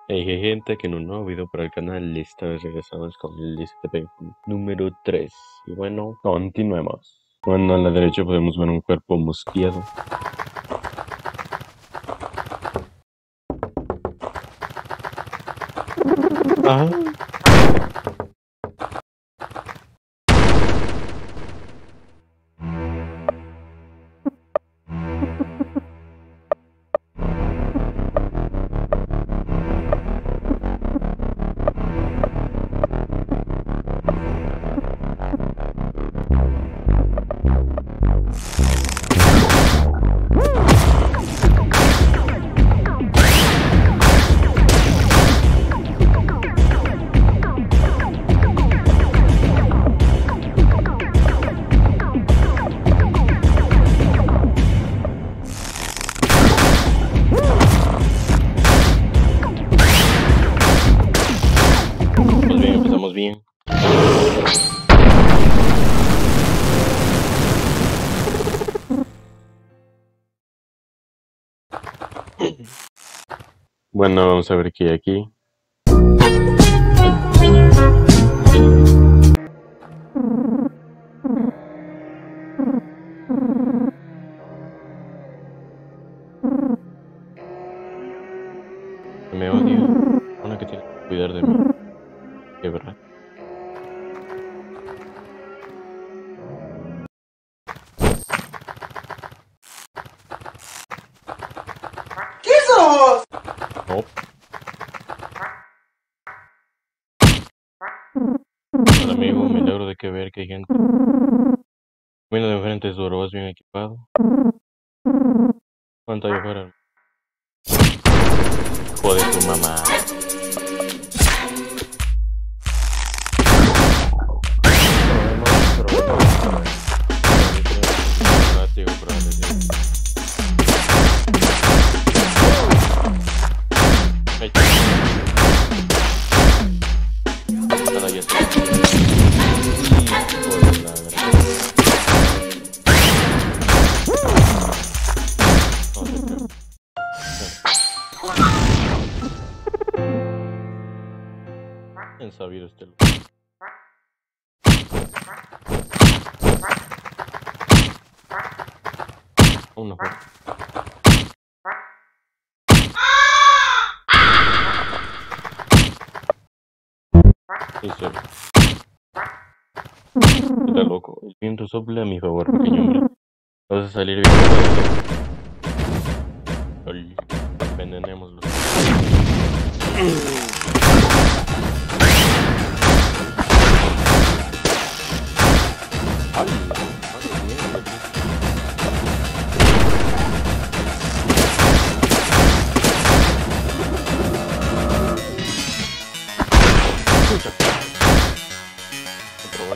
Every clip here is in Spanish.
Hey, gente, que en un nuevo video para el canal, esta vez regresamos con el STP número 3. Y bueno, continuemos. Bueno, a la derecha podemos ver un cuerpo mosqueado. Ah, pues bien, empezamos bien. Bueno, vamos a ver qué hay aquí. Me odia. Una que tiene que cuidar de mí. ¿Qué verdad? ¿Qué sos? No. Hola amigo, me alegro de que ver que hay gente. Bueno, de enfrente es duro, vas bien equipado. ¿Cuánto hay afuera? Joder, tu mamá. Bien sabido este lugar. Uno fue. Sí, sí. Está loco. El viento sopla a mi favor, pequeño hombre. Vas a salir bien. Envenenémoslo. Probar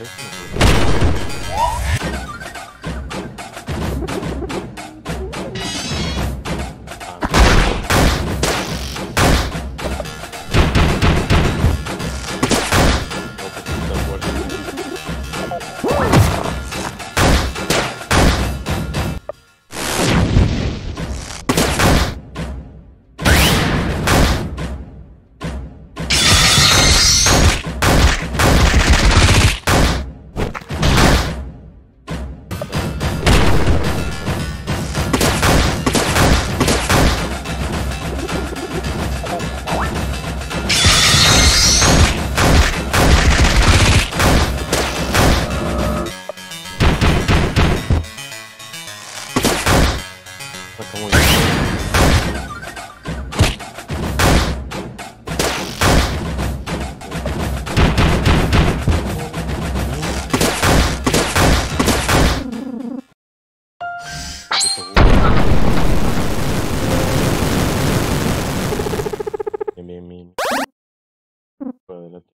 Bien. Adelante.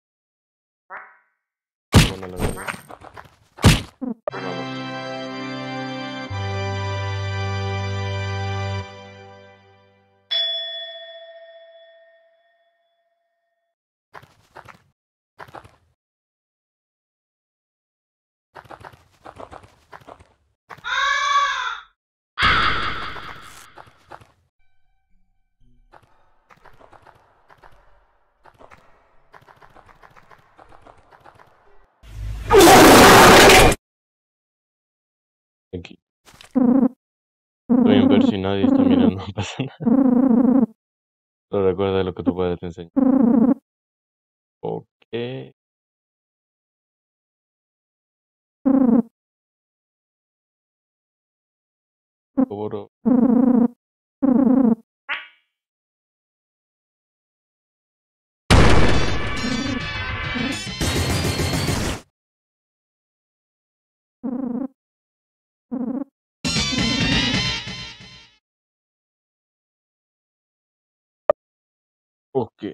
Bueno, la verdad. Vamos. bien, pero si nadie está mirando, no pasa nada. Pero recuerda lo que tu padre te enseñó. Ok, seguro. Ok,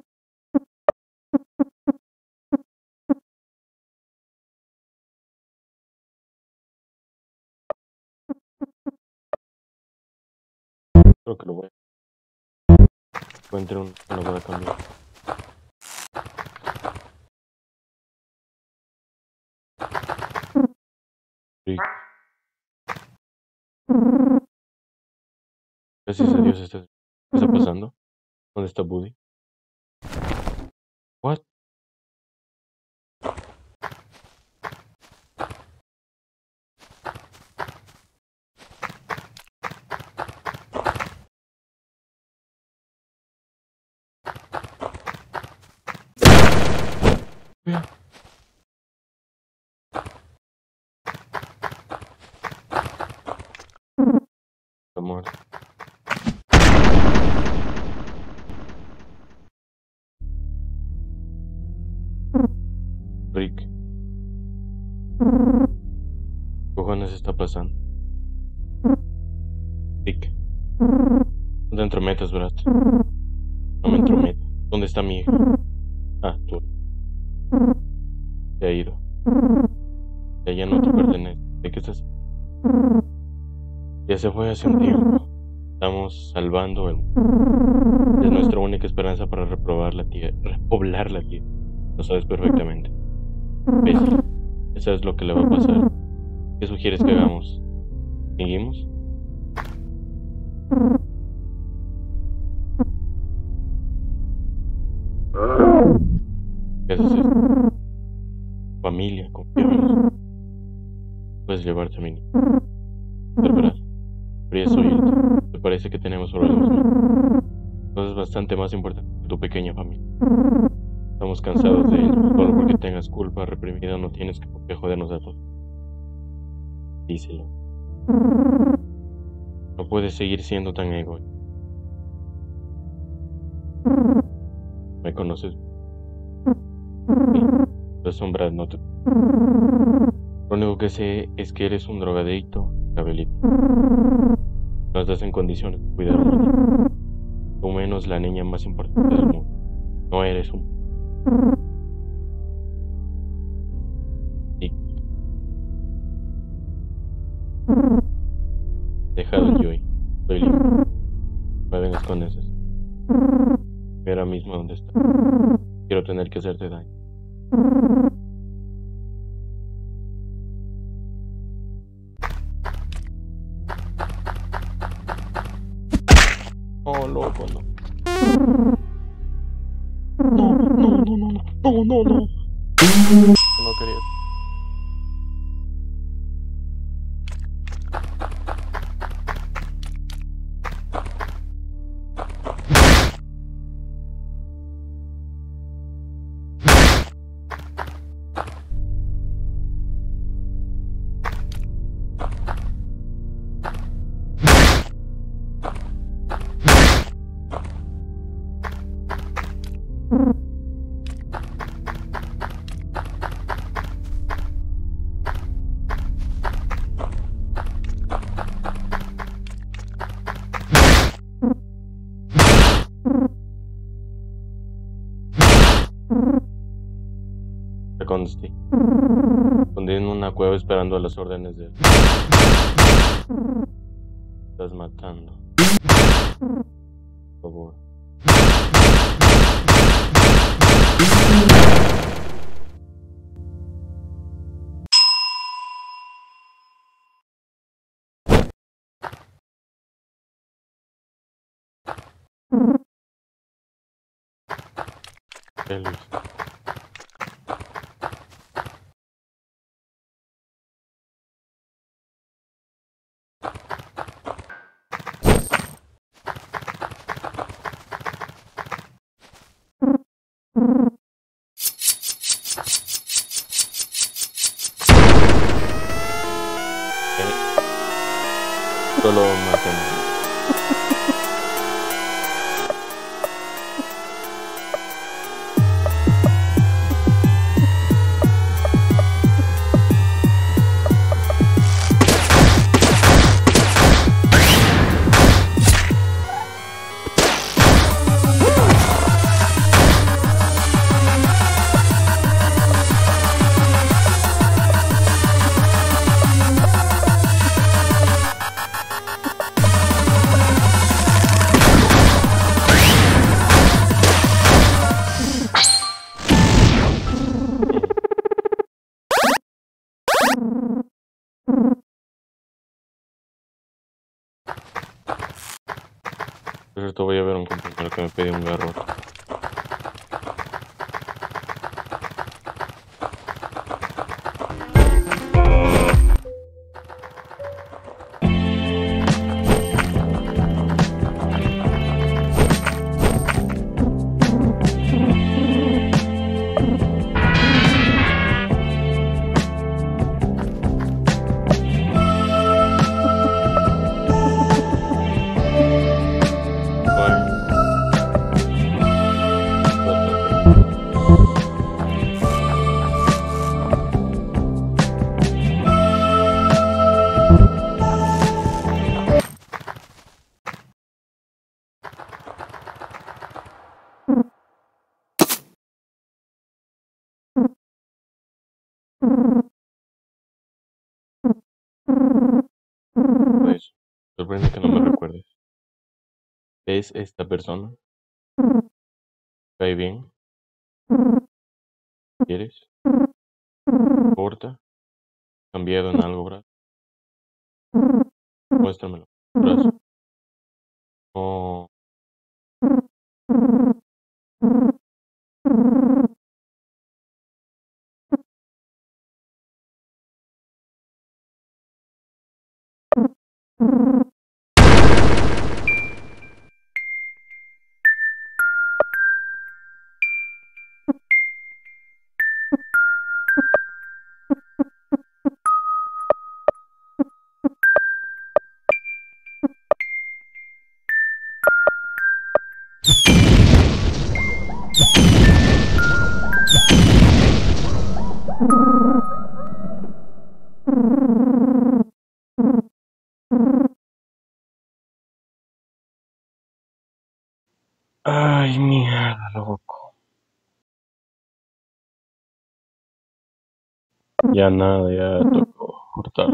creo que lo voy a encontrar una buena cambiar. Sí, gracias a Dios, ¿qué está pasando? ¿Dónde está Buddy? What? Vea, amor. Rick, ¿qué cojones está pasando? Rick, no te entrometas, Brad. No me entrometo. ¿Dónde está mi hija? Ah, tú. Se ha ido. Ella no te pertenece. ¿De qué estás? Ya se fue hace un tiempo. Estamos salvando el mundo. Es nuestra única esperanza para reprobar la tierra, repoblar la tierra. Lo sabes perfectamente. ¿Ves? Eso es lo que le va a pasar. ¿Qué sugieres que hagamos? ¿Seguimos? ¿Qué haces esto? Familia, confiamos. Puedes llevarte a mi niño. Pero verás, podrías oírte. Me parece que tenemos problemas, ¿no? Cosas bastante más importantes que tu pequeña familia. Estamos cansados de ello. Solo porque tengas culpa reprimida no tienes que jodernos a todos. Díselo. No puedes seguir siendo tan egoísta. ¿Me conoces? Sí. Los sombras no te... Lo único que sé es que eres un drogadicto, Gabrielito. No estás en condiciones de cuidar a una niña. Tú menos la niña más importante del mundo. No eres un... Sí. Dejado el Joy. Estoy libre. Me vengas con esas. Ve ahora mismo dónde está. Quiero tener que hacerte daño. Oh, loco, no. No, no, no, no, no, no, no, no. No quería. Te conste. Escondí en una cueva esperando a las órdenes de él. Estás matando. Por favor. Elvis. Solo más o menos. Por cierto, voy a ver a un compañero que me pide un garrote. Pues, sorprende que no me recuerdes. ¿Es esta persona? ¿Cae bien? ¿Quieres? ¿Corta? ¿Cambiado en algo, Brad? Muéstramelo. Brazo. Oh, ay, mierda, loco. Ya nada, ya tocó cortar.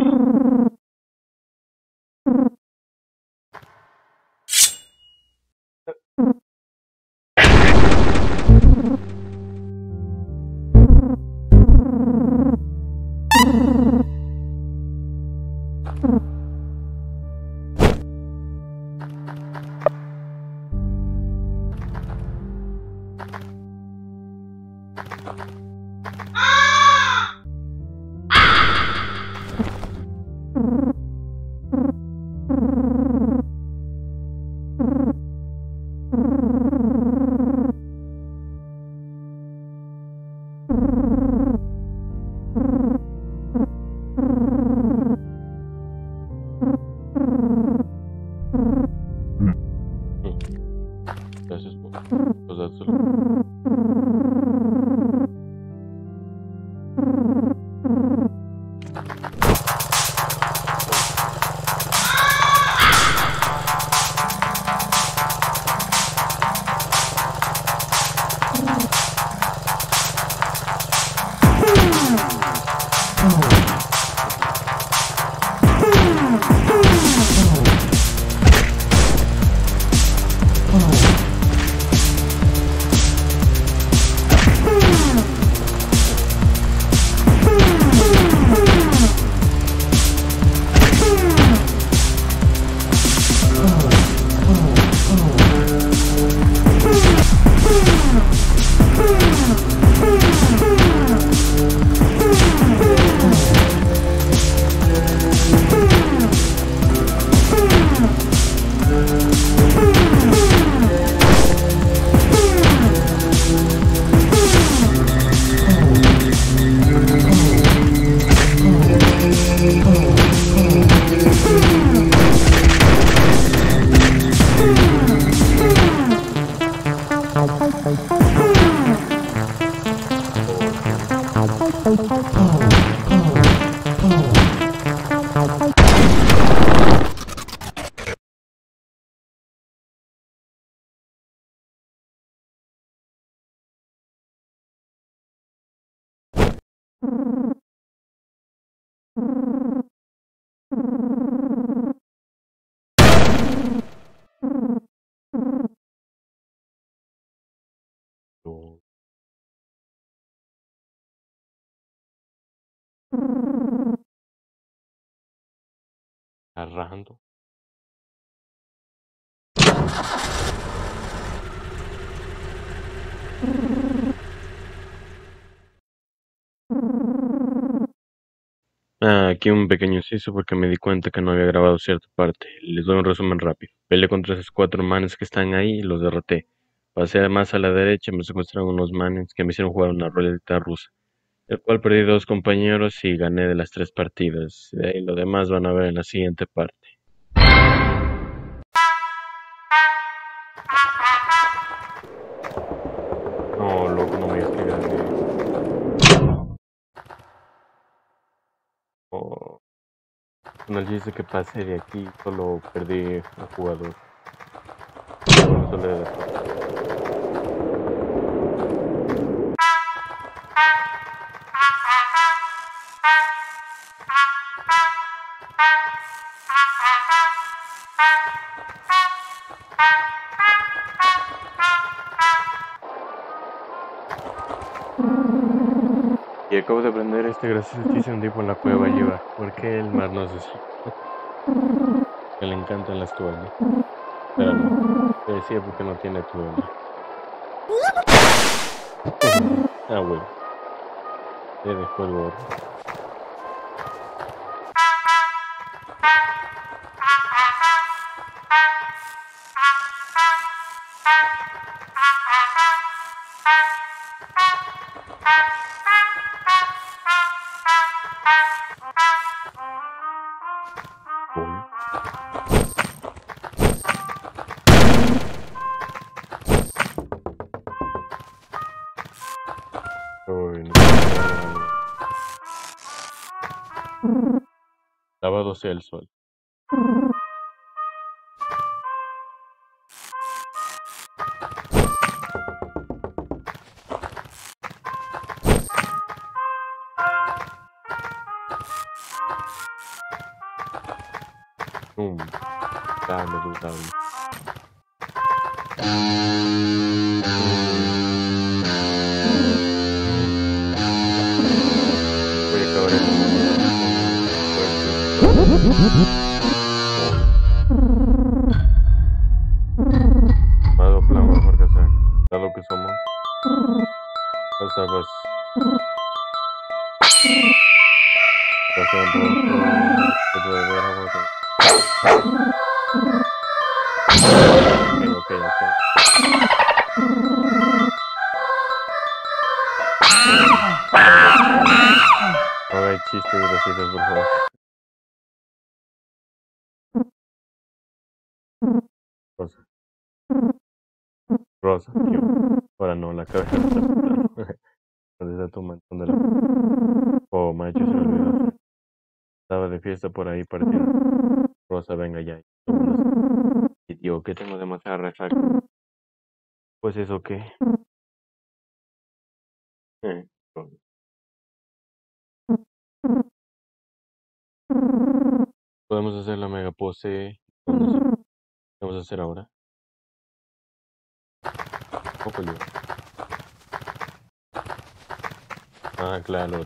Gracias por dárselo. Arrando. Aquí un pequeño inciso porque me di cuenta que no había grabado cierta parte. Les doy un resumen rápido. Peleé contra esos 4 manes que están ahí y los derroté. Pasé además a la derecha y me secuestraron unos manes que me hicieron jugar una ruleta rusa, el cual perdí 2 compañeros y gané de las 3 partidas. De ahí lo demás van a ver en la siguiente parte. No, loco, no me digas que gané. Oh, con el chiste que pasé de aquí, solo perdí un jugador. Bueno, solo de la- Y acabo de aprender este gracioso chiste de un tipo en la cueva lleva. ¿Por qué el mar no se seca? Que le encantan las toallas. Pero no, te decía porque no tiene toalla. Ah, bueno, le dejó el gorro. Uy, uy, no. Lavado sea el sol. Dame, dame. Voy a acabar Amado plan mejor que hacer. Dado que somos las sabes. Ok. No hay chistes graciosos, por favor. Rosa. Rosa, tío. Ahora no, la cabeza está explotando. ¿Dónde está tu mantón de la... Oh, macho, se me olvidó hacer. Estaba de fiesta por ahí partiendo. Rosa, venga ya. Y tío, que tengo demasiada resaca. Pues eso qué. Eh, Podemos hacer la mega pose. No sé. ¿Qué vamos a hacer ahora? Poco yo. Ah, claro.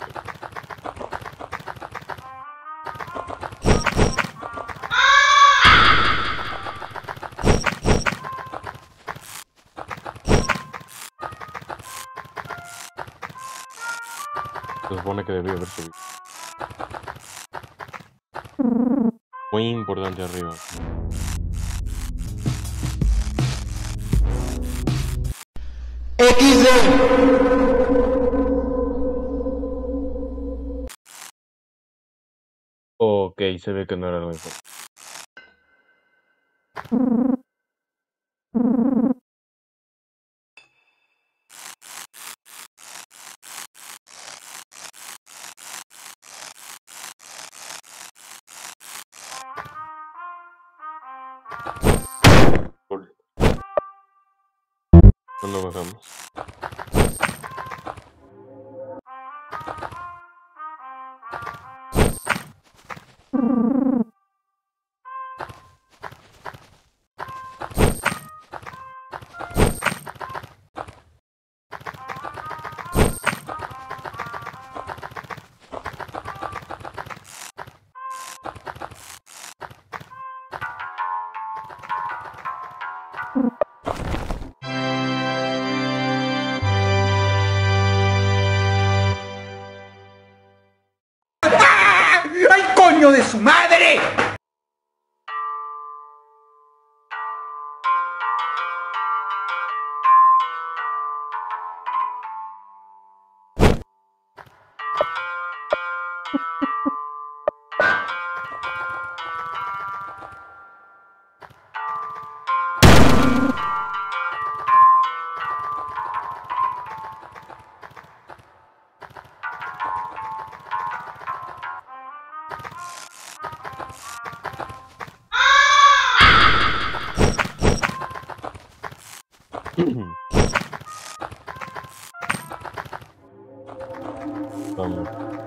Se supone que debió haber subido. Muy importante arriba. Ok, se ve que no era lo mejor. Cool. ¿Cuándo bajamos? Vamos.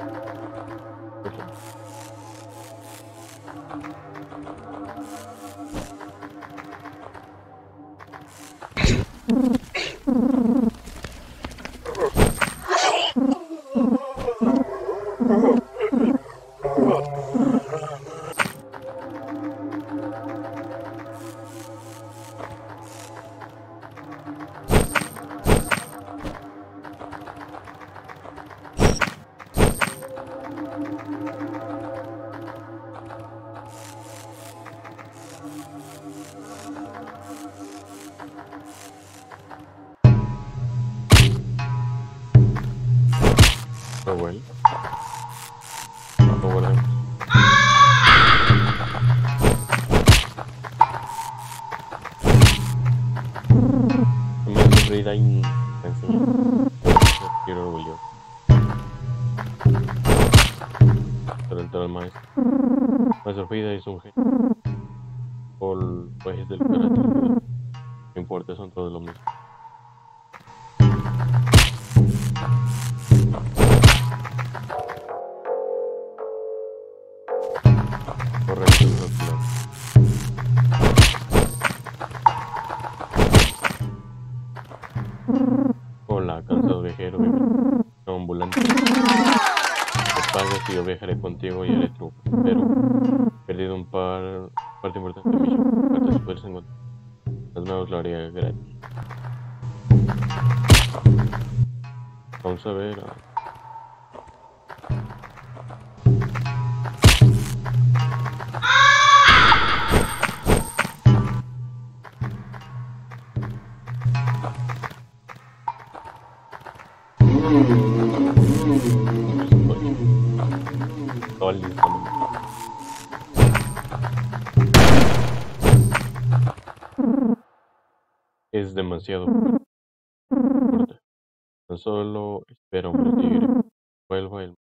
No bueno. No volvemos. Me sonreída y quiero orgullo. Pero el maestro. Maestro Frida es un genio. Por ejes del carácter. No importa, son todos lo mismo. Correcto, doctor. Hola, cansado viajero, no ambulante. Te pagas y yo viajaré contigo y haré truco. Pero he perdido un parte importante de mi show. Cuántas puedes encontrar. Las nuevas lo haría gratis. Vamos a ver. Es demasiado fuerte. Tan solo espera, hombre tigre. Vuelva el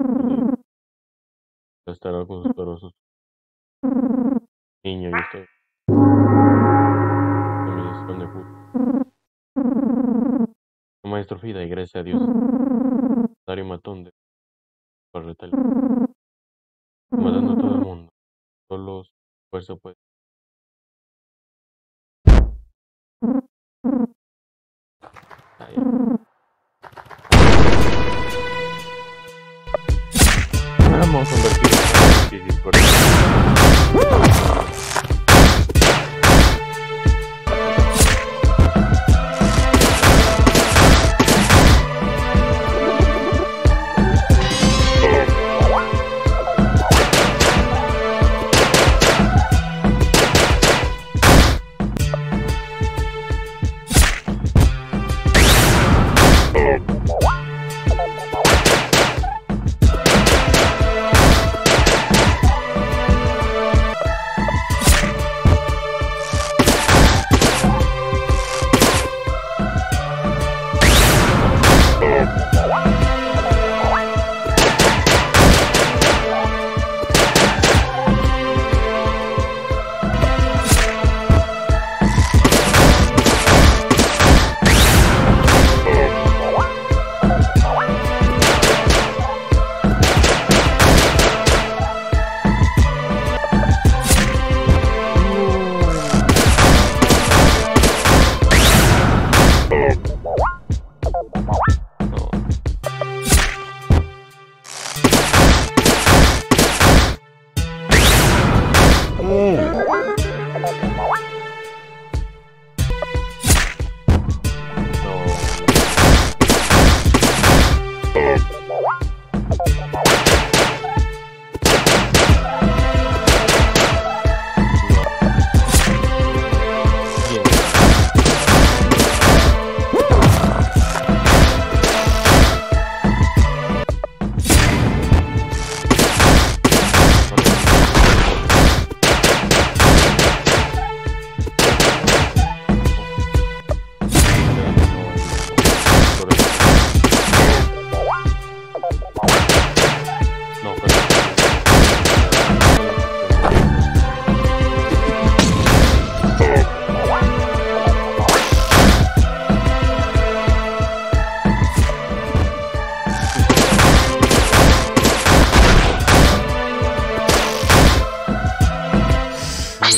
estará con sus poderosos. Niño, y usted. Administración de puto. Maestro Frida, y gracias a Dios. Dario Matón de Corretal. Matando a todo el mundo. Solo fuerza puede. Vamos a convertir en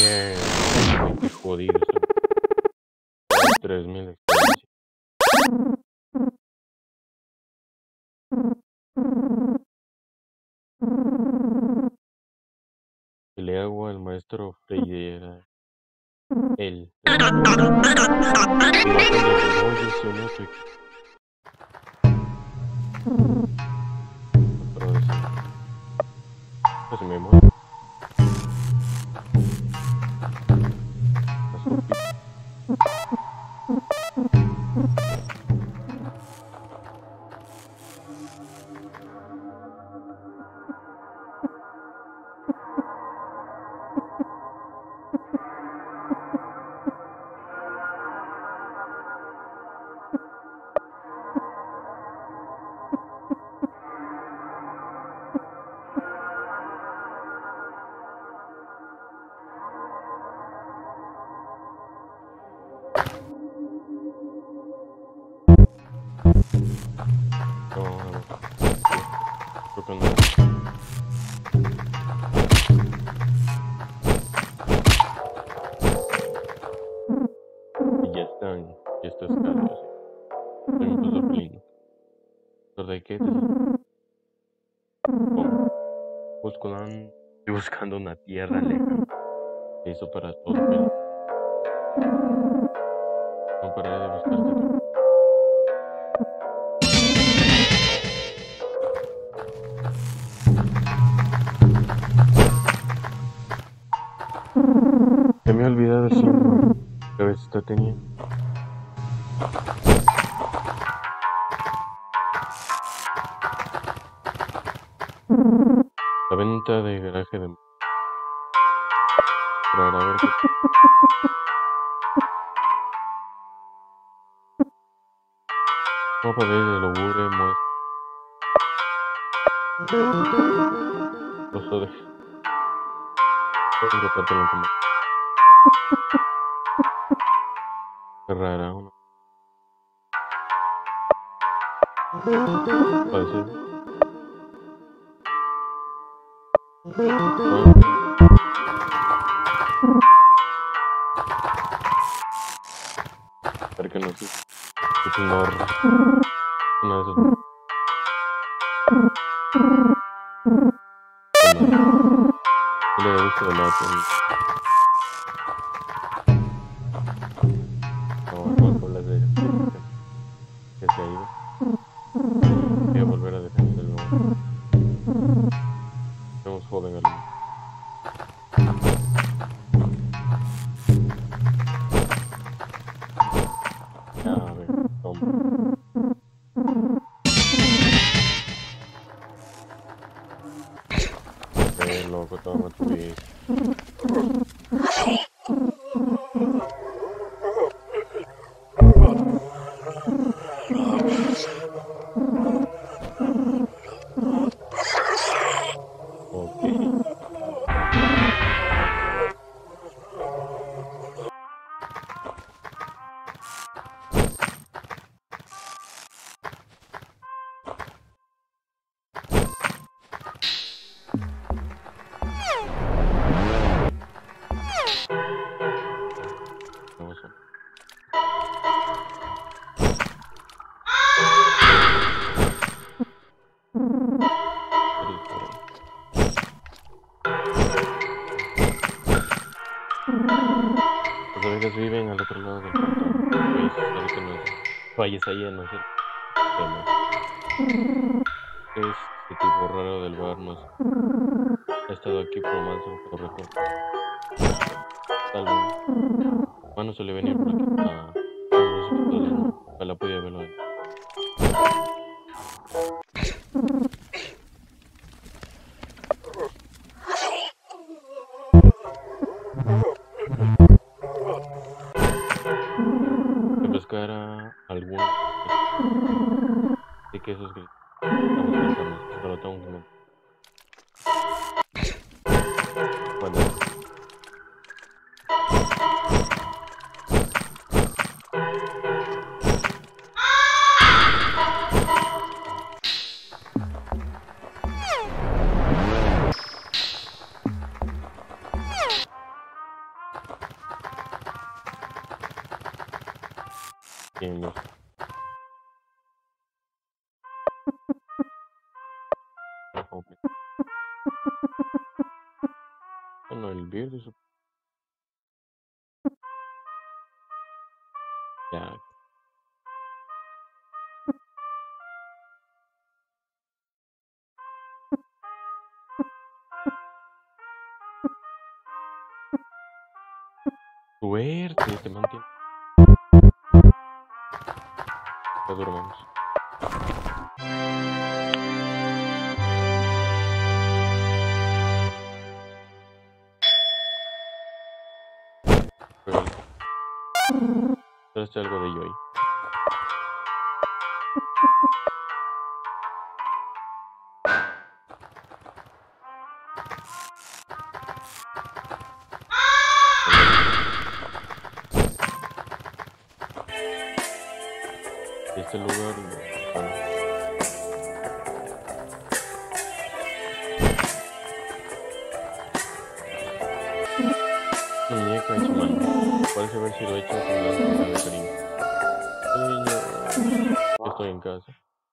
Bien. Qué jodido. 3000 experiencia. Y le hago al maestro Freire. Él. Pues me muero. Ya estás calvo. Soy un pozo ¿de qué? Buscando una tierra lejana. Eso para todo. No pararé de buscarte. Se me ha olvidado el símbolo que a veces tenía. La venta de garaje de... Para ver qué... Mapa de logure muestra. Los de... Qué rara, ¿no? Parece. Para que no se... Es un horror. Una de esas... Y le gusta de la con las de que se ha ido. Voy a volver a defenderlo. Somos joven al... A ver, toma. Loco, toma tu vida. Los amigos viven al otro lado del portón. Pues, que no vayas ahí a no ser tema. Este tipo raro del bar nos ha estado aquí por más de un recuerdo. Tal vez. Mano suele venir por aquí a la podía verlo ahí. Buscar a algún de que esos gritos. Pero tengo un momento. Bueno. Bien, ya. Bueno, el verde ya. Suerte, te mantiene. Ya durmamos. Traste algo de ello ahí. Este lugar, bueno, una muñeca en su mano. Parece haber sido hecha con gran cantidad de cariño. Niño, estoy en casa.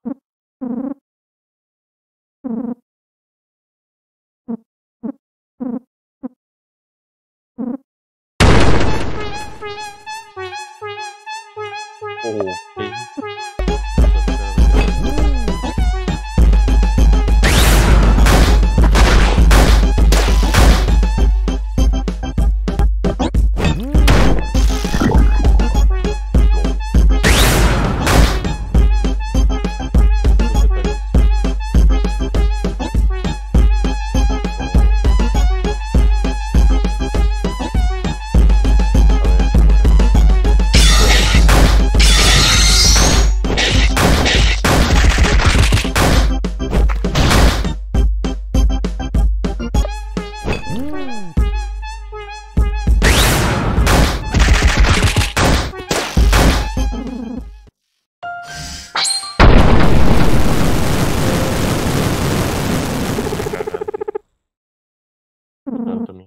También.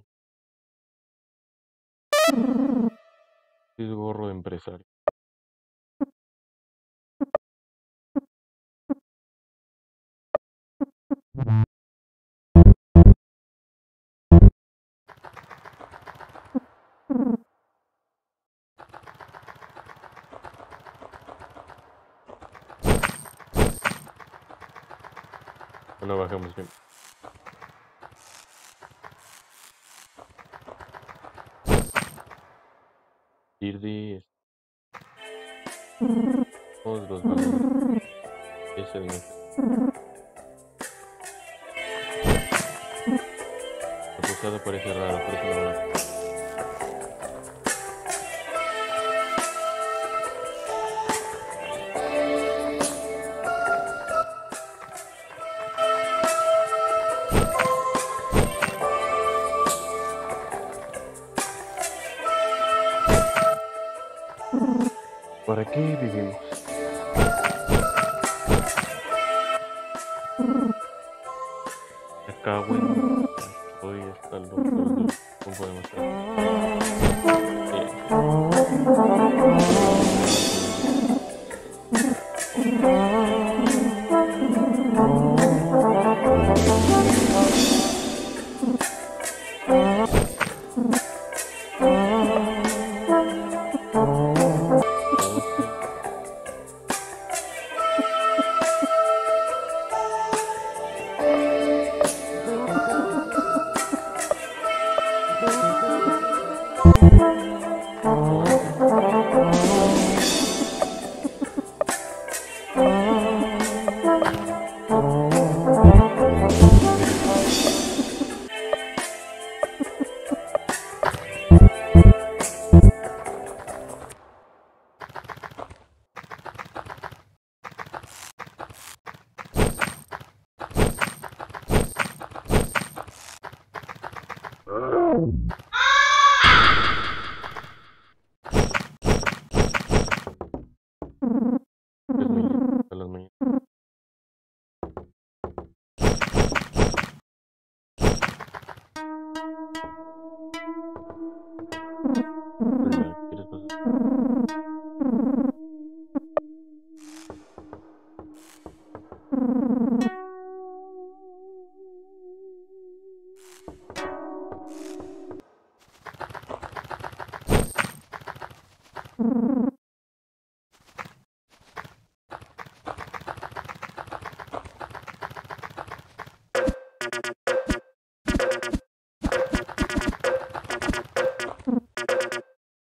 Es gorro de empresario. Bueno, bajamos bien. Ir de todos los balones. Ese de la posada parece rara, parece normal. ¿Para qué vivimos? Acá, bueno, hoy está el doctor. ¿Cómo podemos hacer?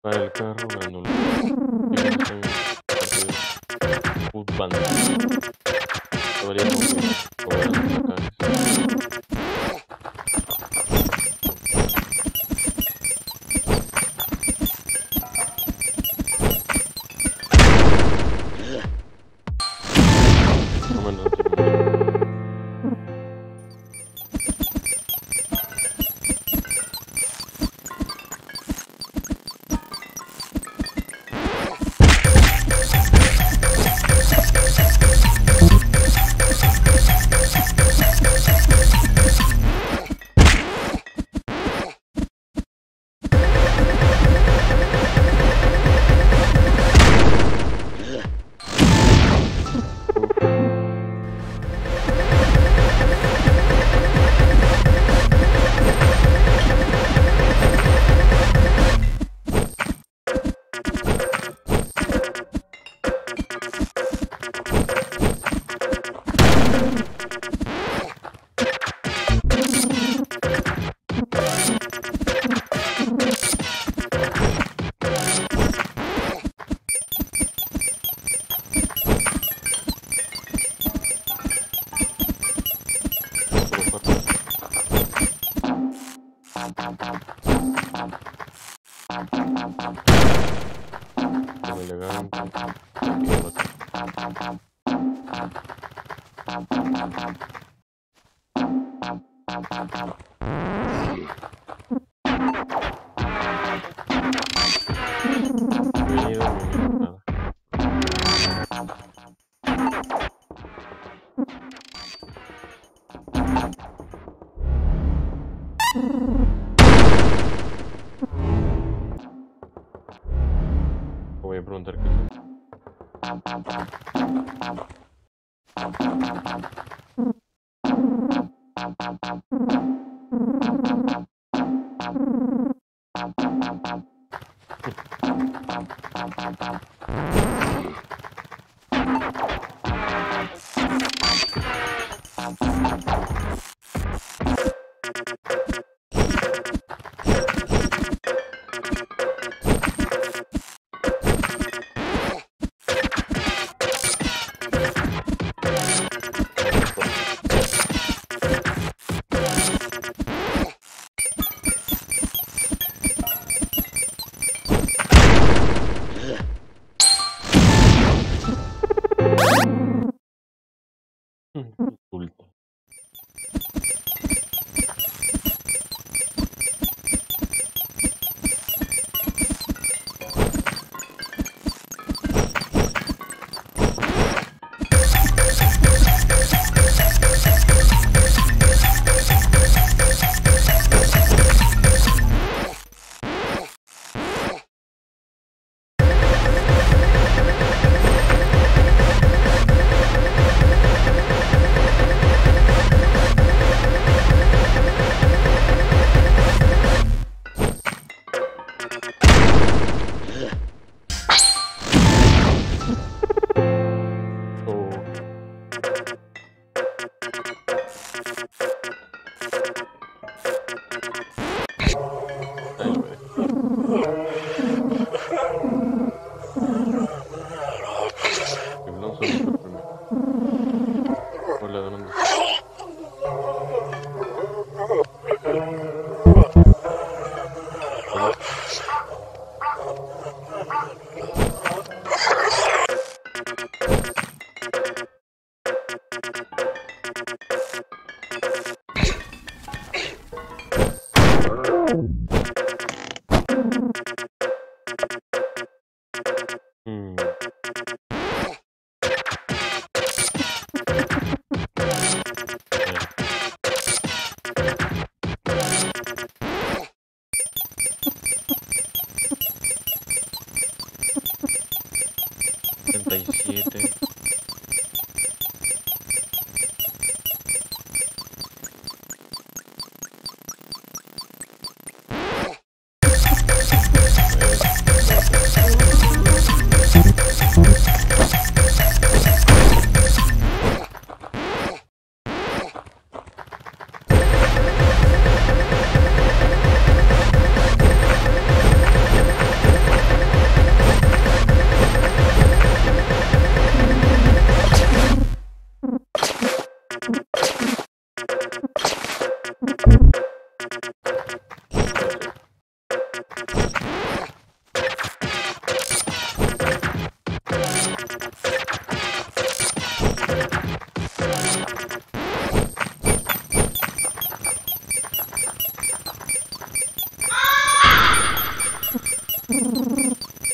Para el carro, ganó Food deberíamos cobrar los ataques. No me notes. Voy a preguntar qué es. Insulta.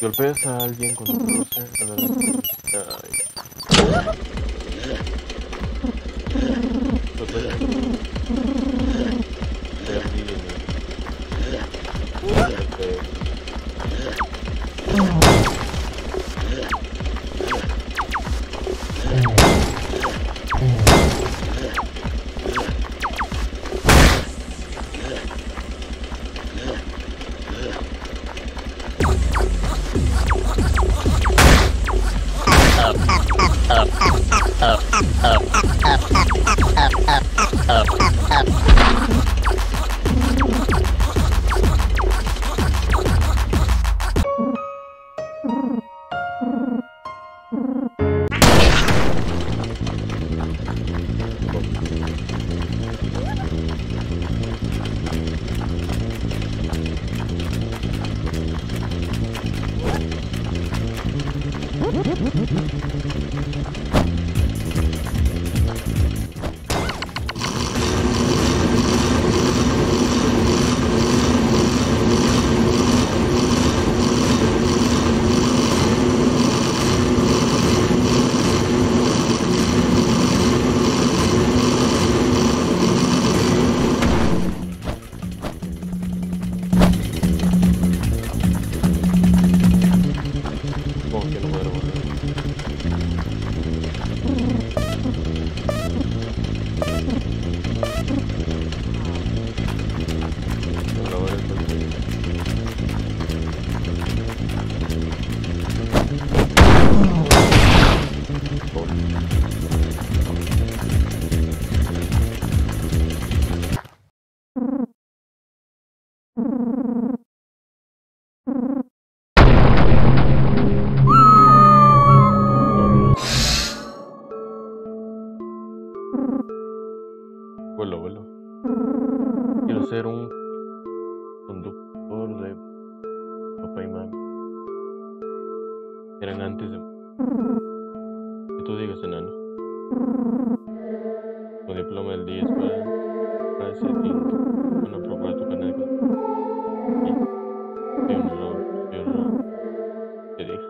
Golpeas a alguien cuando cruza a la ay, golpeas a alguien, perdí como que no podrá volver. Ahora voy a vuelo. Quiero ser un conductor de papá y mami. Eran antes de que tú digas enano. Con diploma del 10 para ese tiempo. Bueno, probar tu canal con y un error. ¿Qué dije?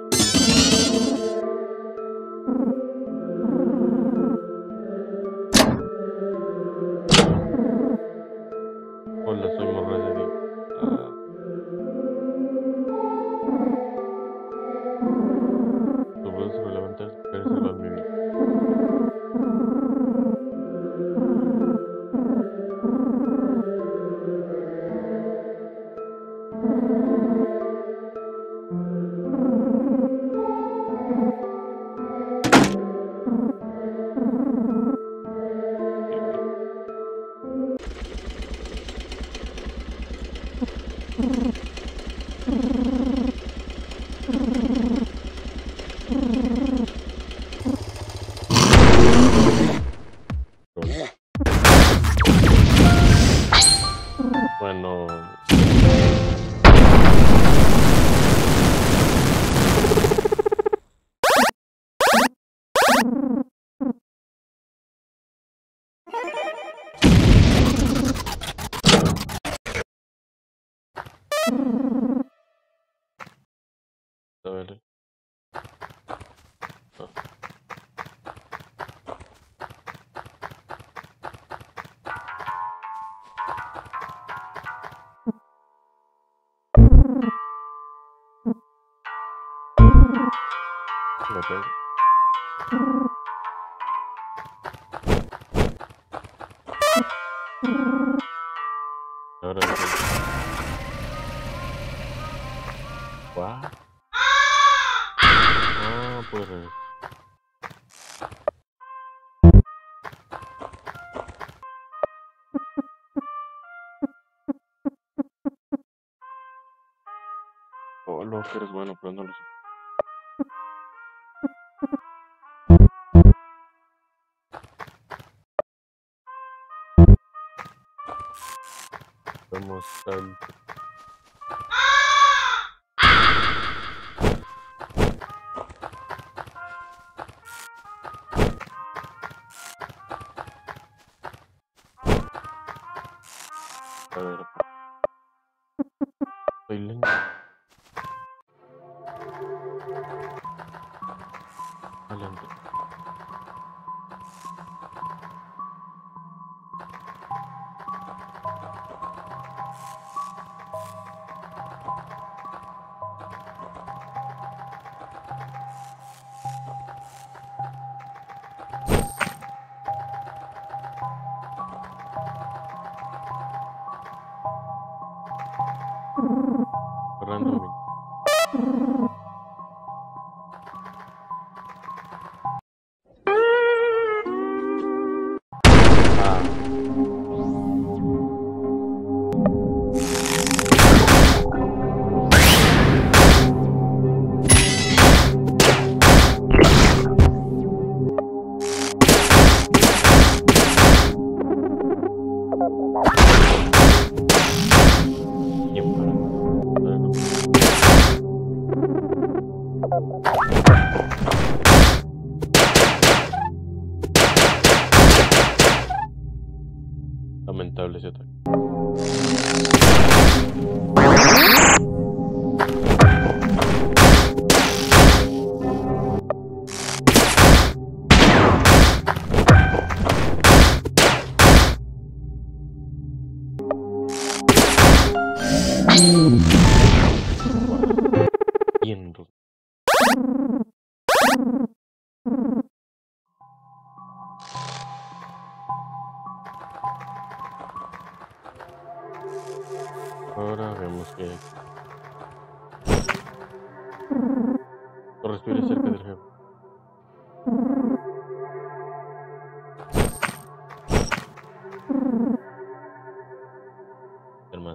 Hola, soy Morales de Dios. Tu voz sobre levantarse para salvar mi vida. Bueno, a ver. Lo tengo. Ahora lo tengo. What? Ah, pues. Oh, lo que eres bueno, pero no lo sé. Vamos al. A ver. Soy lento. random. Lamentable ese ataque. Bien. Ahora vemos que respire cerca del jefe. Más.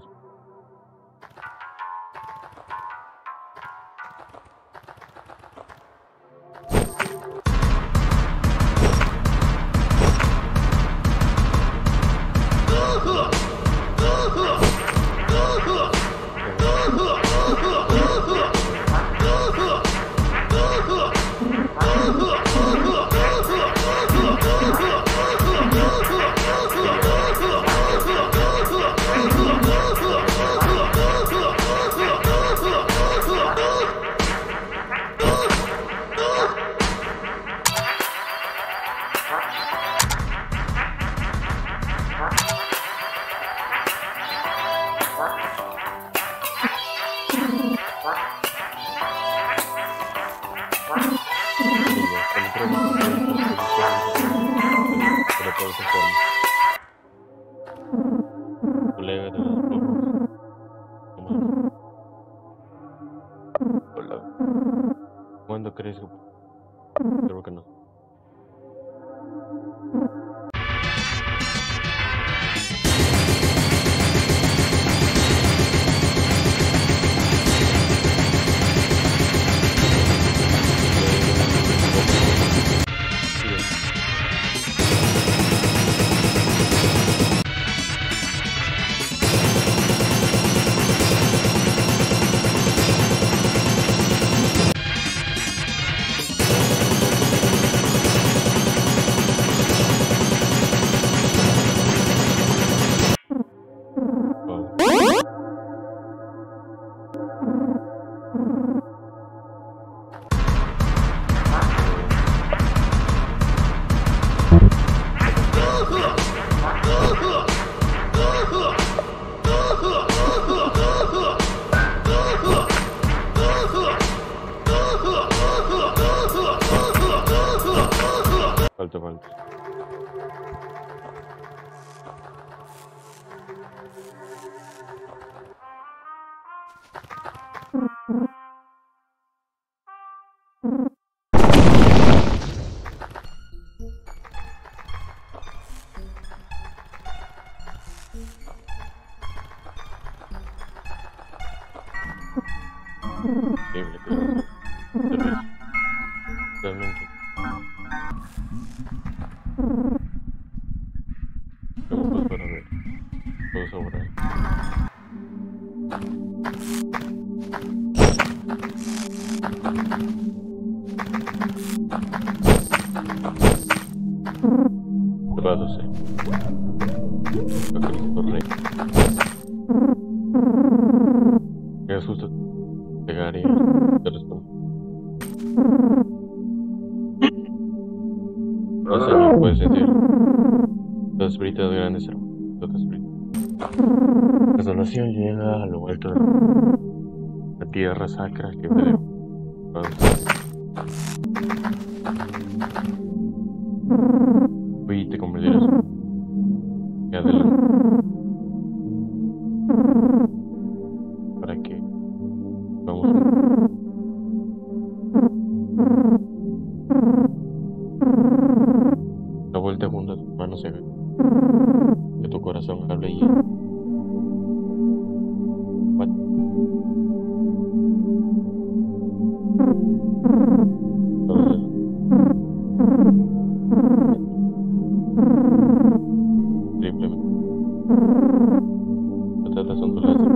Colega de los globos. Hola. ¿Cuándo crees que? Creo que no. Falta. Increíble, pero realmente preguntas para ver todo sobre él. Cerrándose. Correcto. Me asusta pegar y te respondo. No sé, no puedes sentir las britas grandes, las britas. La sanación llega a lo alto de la tierra sacra que veremos. Y te convertirás en adelante para que vuelta junto a tus manos se ve. Que tu corazón hable y What? Triplemente. Patatas onduladas.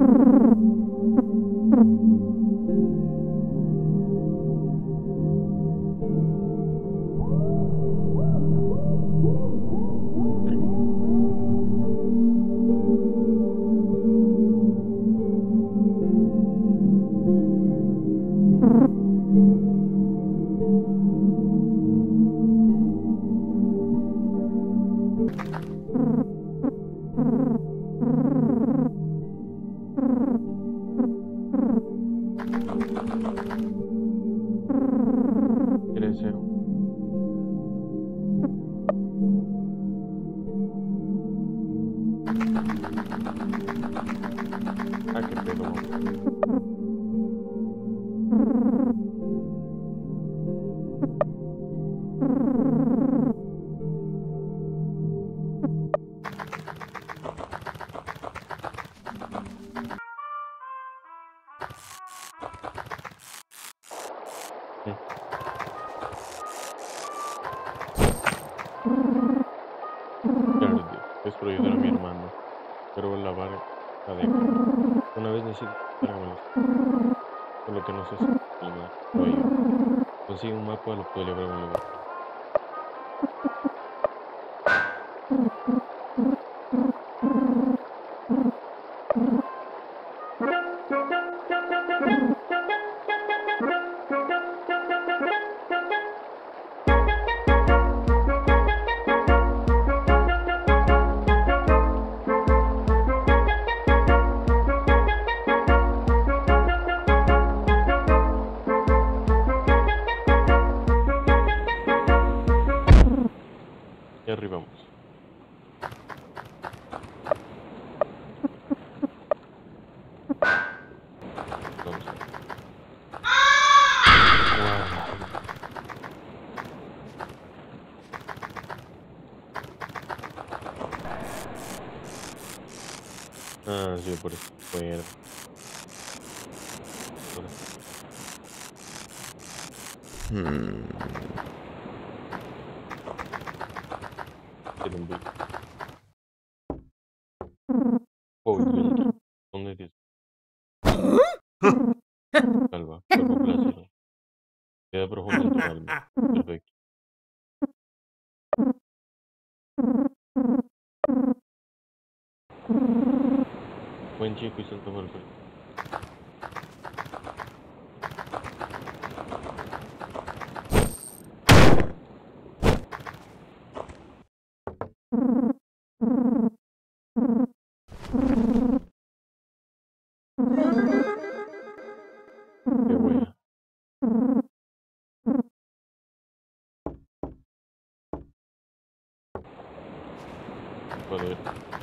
¿Qué deseo? Ah, qué pedo. Claro, es por ayudar a mi hermano, pero lavar la década. Una vez necesito por lo que no sé si consigue un mapa, lo puedo llevar a un lugar. Y arribamos. Vamos. Ah, sí, por eso. Bueno. Tiene un bico. Oh, ¿dónde dices? Salva, cuerpo plácido. Queda profundo en tu alma. Perfecto. Buen chico y santo perfecto. Qué buena. Joder.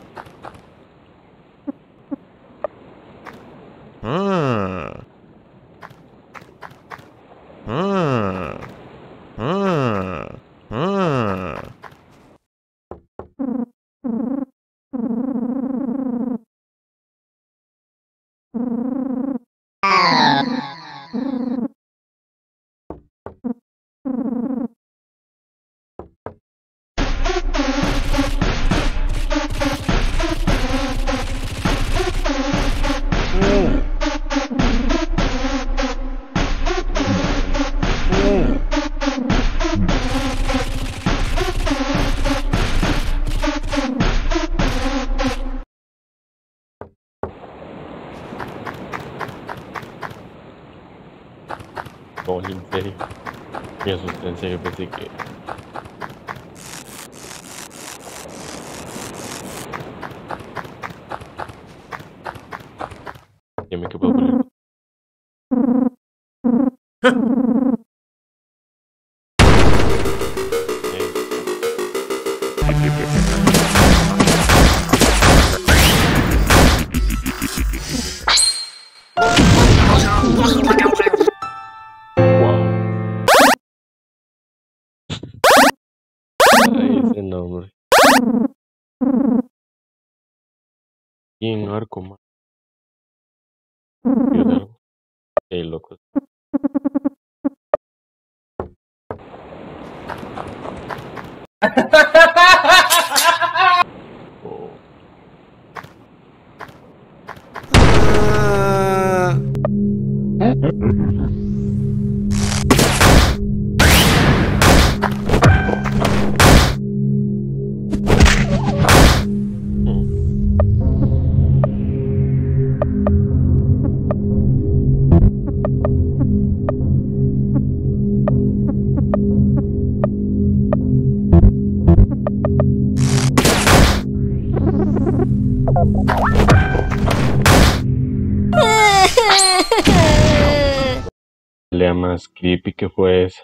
Oh, en serio. Me asusté, en serio, pensé que... Dime que puedo pelear. Wow. Ay, ese no. hombre. Y en arco, man. Pierde algo. Loco. Oh. La pelea más creepy que fue esa.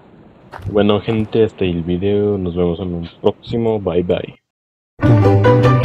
Bueno gente, hasta ahí el video, nos vemos en un próximo, bye bye.